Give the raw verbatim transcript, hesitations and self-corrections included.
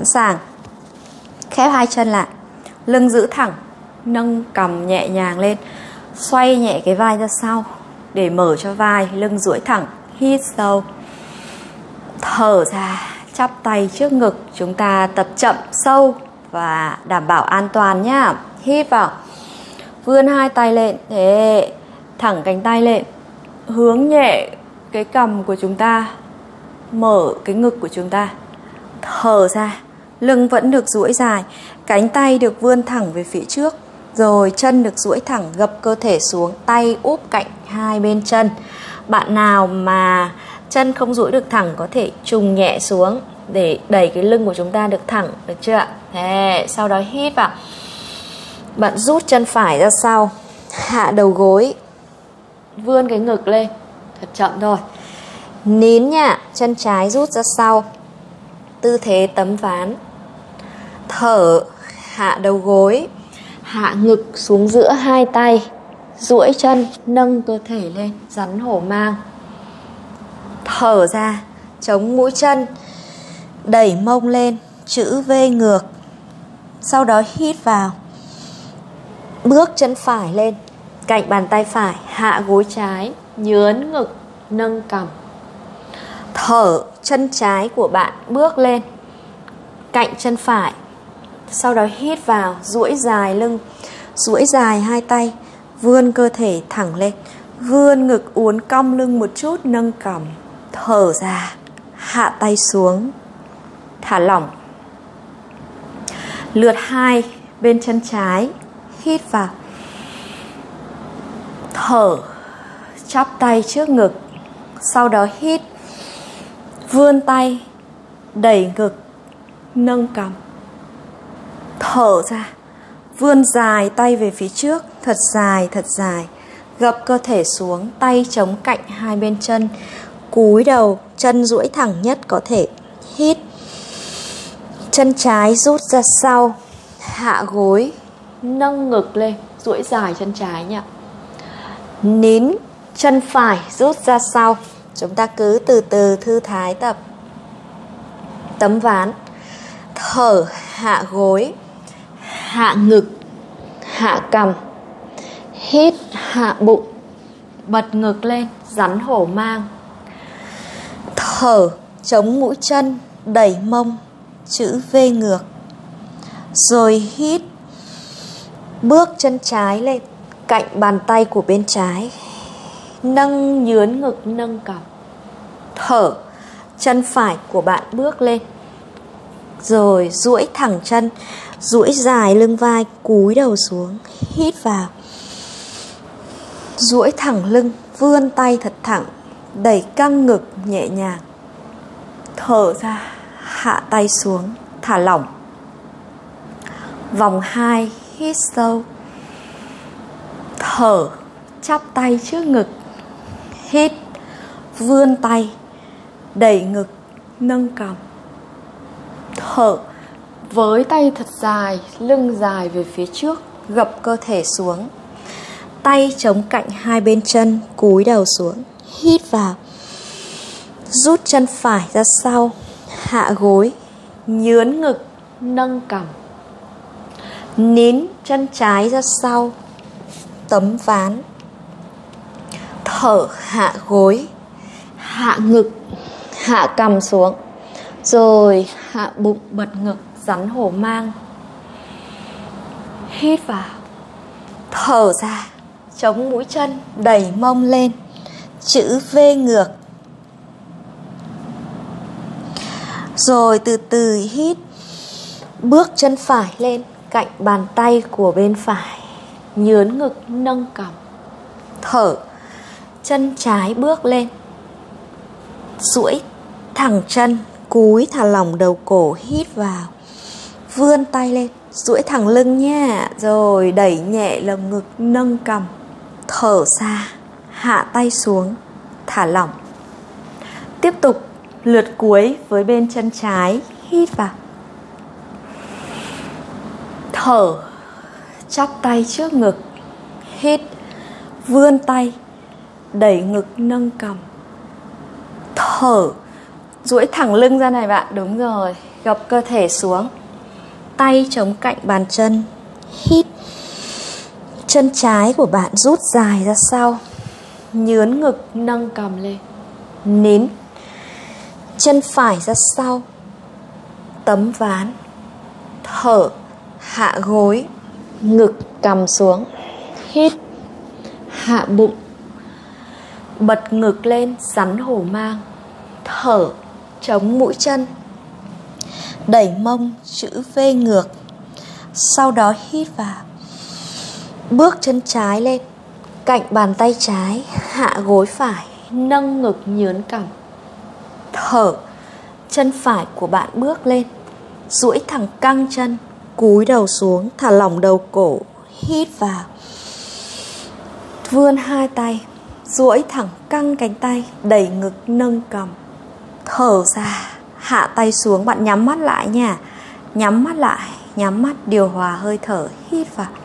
Sẵn sàng. Khép hai chân lại, lưng giữ thẳng, nâng cằm nhẹ nhàng lên, xoay nhẹ cái vai ra sau để mở cho vai, lưng duỗi thẳng. Hít sâu, thở ra, chắp tay trước ngực. Chúng ta tập chậm sâu và đảm bảo an toàn nhá. Hít vào, vươn hai tay lên, thế thẳng cánh tay lên, hướng nhẹ cái cằm của chúng ta, mở cái ngực của chúng ta. Thở ra, lưng vẫn được duỗi dài, cánh tay được vươn thẳng về phía trước, rồi chân được duỗi thẳng, gập cơ thể xuống, tay úp cạnh hai bên chân. Bạn nào mà chân không duỗi được thẳng có thể trùng nhẹ xuống để đẩy cái lưng của chúng ta được thẳng, được chưa ạ? Thế, sau đó hít vào. Bạn rút chân phải ra sau, hạ đầu gối, vươn cái ngực lên, thật chậm thôi. Nín nha, chân trái rút ra sau, tư thế tấm ván. Thở, hạ đầu gối, hạ ngực xuống giữa hai tay, duỗi chân, nâng cơ thể lên, rắn hổ mang. Thở ra, chống mũi chân, đẩy mông lên, chữ V ngược. Sau đó hít vào, bước chân phải lên, cạnh bàn tay phải, hạ gối trái, nhướn ngực, nâng cằm. Thở, chân trái của bạn bước lên, cạnh chân phải. Sau đó hít vào, duỗi dài lưng, duỗi dài hai tay, vươn cơ thể thẳng lên, vươn ngực, uốn cong lưng một chút, nâng cằm. Thở ra, hạ tay xuống, thả lỏng. Lượt hai bên chân trái, hít vào, thở, chắp tay trước ngực. Sau đó hít, vươn tay, đẩy ngực, nâng cằm. Thở ra, vươn dài tay về phía trước, thật dài, thật dài. Gập cơ thể xuống, tay chống cạnh hai bên chân, cúi đầu, chân duỗi thẳng nhất có thể. Hít, chân trái rút ra sau, hạ gối, nâng ngực lên, duỗi dài chân trái nhỉ. Nín, chân phải rút ra sau. Chúng ta cứ từ từ thư thái tập. Tấm ván. Thở, hạ gối, hạ ngực, hạ cằm. Hít, hạ bụng, bật ngực lên, rắn hổ mang. Thở, chống mũi chân, đẩy mông, chữ V ngược. Rồi hít, bước chân trái lên, cạnh bàn tay của bên trái, nâng nhướn ngực, nâng cằm. Thở, chân phải của bạn bước lên, rồi duỗi thẳng chân, duỗi dài lưng vai, cúi đầu xuống. Hít vào, duỗi thẳng lưng, vươn tay thật thẳng, đẩy căng ngực nhẹ nhàng. Thở ra, hạ tay xuống, thả lỏng. Vòng hai, hít sâu. Thở, chắp tay trước ngực. Hít, vươn tay, đẩy ngực, nâng cằm. Thở, với tay thật dài, lưng dài về phía trước, gập cơ thể xuống. Tay chống cạnh hai bên chân, cúi đầu xuống. Hít vào, rút chân phải ra sau, hạ gối, nhướn ngực, nâng cằm. Nín, chân trái ra sau, tấm ván. Thở, hạ gối, hạ ngực, hạ cằm xuống, rồi hạ bụng, bật ngực, rắn hổ mang. Hít vào, thở ra, chống mũi chân, đẩy mông lên, chữ V ngược. Rồi từ từ hít, bước chân phải lên, cạnh bàn tay của bên phải, nhướn ngực, nâng cằm. Thở, chân trái bước lên, duỗi thẳng chân, cúi thả lỏng đầu cổ. Hít vào, vươn tay lên, duỗi thẳng lưng nha, rồi đẩy nhẹ lồng ngực, nâng cằm. Thở ra, hạ tay xuống, thả lỏng. Tiếp tục lượt cuối với bên chân trái. Hít vào, thở, chắp tay trước ngực. Hít, vươn tay, đẩy ngực, nâng cằm. Thở, duỗi thẳng lưng ra này bạn, đúng rồi. gập cơ thể xuống, tay chống cạnh bàn chân, hít. Chân trái của bạn rút dài ra sau, nhướn ngực, nâng cằm lên, nín. Chân phải ra sau, tấm ván, thở, hạ gối, ngực cằm xuống, hít, hạ bụng, bật ngực lên, rắn hổ mang, thở, chống mũi chân, đẩy mông chữ V ngược. Sau đó hít vào, bước chân trái lên, cạnh bàn tay trái, hạ gối phải, nâng ngực, nhướn cằm, thở. Chân phải của bạn bước lên, duỗi thẳng căng chân, cúi đầu xuống, thả lỏng đầu cổ, hít vào. Vươn hai tay, duỗi thẳng căng cánh tay, đẩy ngực, nâng cằm, thở ra, hạ tay xuống. Bạn nhắm mắt lại nha. Nhắm mắt lại, nhắm mắt, điều hòa hơi thở, hít vào.